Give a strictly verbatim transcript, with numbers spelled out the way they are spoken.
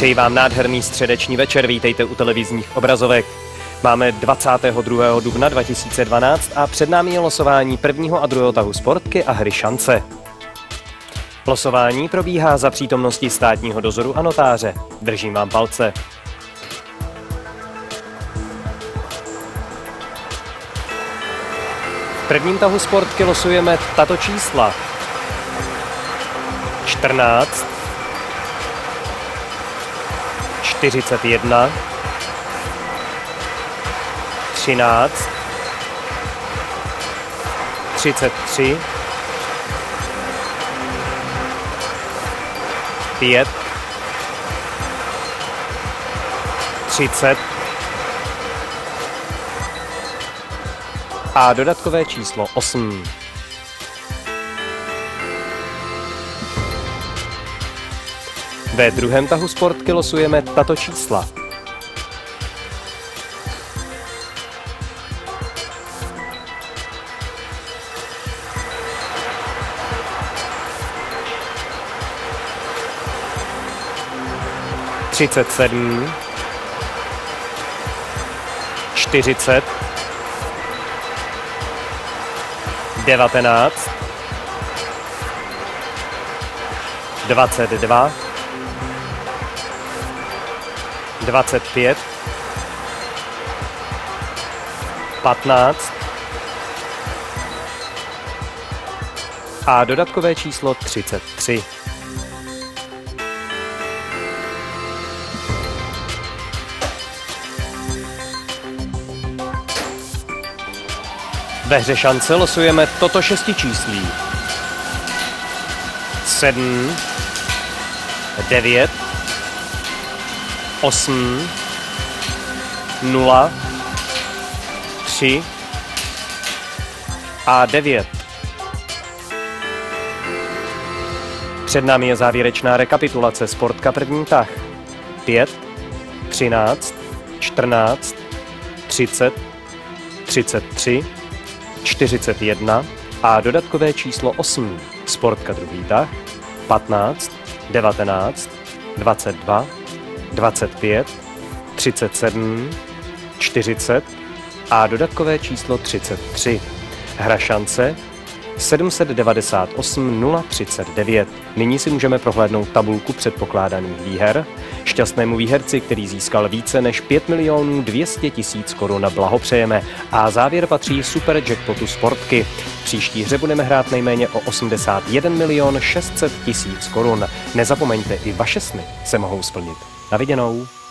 Přeji vám nádherný středeční večer, vítejte u televizních obrazovek. Máme dvacátého druhého dubna dva tisíce dvanáct a před námi je losování prvního a druhého tahu Sportky a hry Šance. Losování probíhá za přítomnosti státního dozoru a notáře. Držím vám palce. V prvním tahu Sportky losujeme tato čísla. čtrnáct, čtyřicet jedna, třináct, třicet tři, pět, třicet a dodatkové číslo osm. Ve druhém tahu Sportky losujeme tato čísla. třicet sedm, čtyřicet, devatenáct, dvacet dva, dvacet pět, patnáct a dodatkové číslo třicet tři. Ve hře Šance losujeme toto šestičíslí. sedm, devět, osm, nula, tři a devět. Před námi je závěrečná rekapitulace. Sportka první tah. pět, třináct, čtrnáct, třicet, třicet tři, čtyřicet jedna a dodatkové číslo osm. Sportka druhý tah. patnáct, devatenáct, dvacet dva, dvacet pět, třicet sedm, čtyřicet a dodatkové číslo třicet tři. Hra Šance sedm set devadesát osm nula třicet devět. Nyní si můžeme prohlédnout tabulku předpokládaných výher. Šťastnému výherci, který získal více než pět milionů dvě stě tisíc korun, blahopřejeme a závěr patří super jackpotu Sportky. V příští hře budeme hrát nejméně o osmdesát jeden milion šest set tisíc korun. Nezapomeňte, i vaše sny se mohou splnit. Na viděnou.